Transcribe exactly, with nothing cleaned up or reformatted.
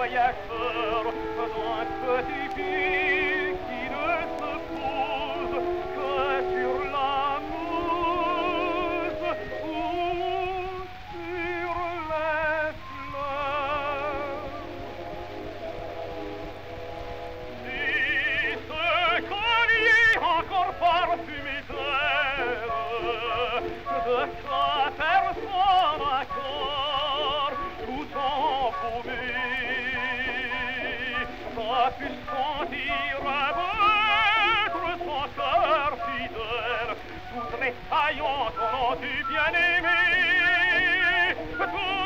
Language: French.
voyageur d'un petit pied qui ne se pose que sur la mousse ou sur les fleurs. Si ce collier encore parfumé d'air de ta personne encore tout embaumé a pu sentir battre son cœur fidèle, tout tressaillant au nom du bien-aimé.